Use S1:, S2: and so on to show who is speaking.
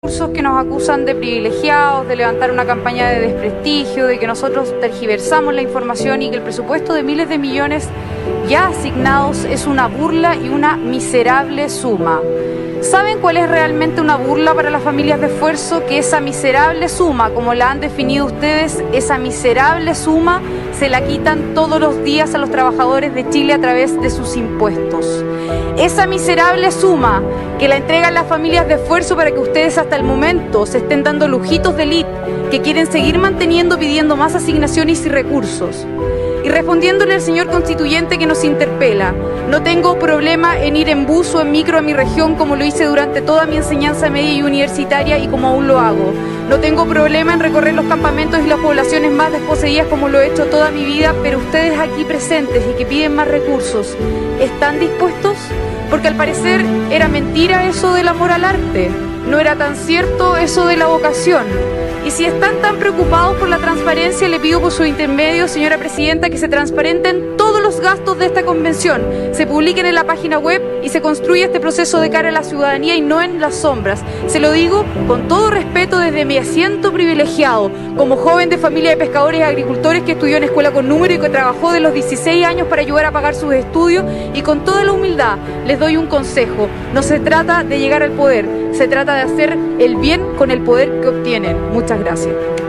S1: Discursos que nos acusan de privilegiados, de levantar una campaña de desprestigio, de que nosotros tergiversamos la información y que el presupuesto de miles de millones ya asignados es una burla y una miserable suma. ¿Saben cuál es realmente una burla para las familias de esfuerzo? Que esa miserable suma, como la han definido ustedes, esa miserable suma se la quitan todos los días a los trabajadores de Chile a través de sus impuestos. Esa miserable suma que la entregan las familias de esfuerzo para que ustedes hasta el momento se estén dando lujitos de élite, que quieren seguir manteniendo, pidiendo más asignaciones y recursos. Y respondiéndole al señor constituyente que nos interpela, no tengo problema en ir en bus o en micro a mi región como lo hice durante toda mi enseñanza media y universitaria y como aún lo hago. No tengo problema en recorrer los campamentos y las poblaciones más desposeídas como lo he hecho toda mi vida, pero ustedes aquí presentes y que piden más recursos, ¿están dispuestos? Porque al parecer era mentira eso del amor al arte, no era tan cierto eso de la vocación. Y si están tan preocupados por la transparencia, le pido por su intermedio, señora presidenta, que se transparenten todos los gastos de esta convención, se publiquen en la página web y se construya este proceso de cara a la ciudadanía y no en las sombras. Se lo digo con todo respeto desde mi asiento privilegiado, como joven de familia de pescadores y agricultores que estudió en escuela con número y que trabajó de los 16 años para ayudar a pagar sus estudios, y con toda la humildad les doy un consejo: no se trata de llegar al poder, se trata de hacer el bien con el poder que obtienen. Muchas gracias.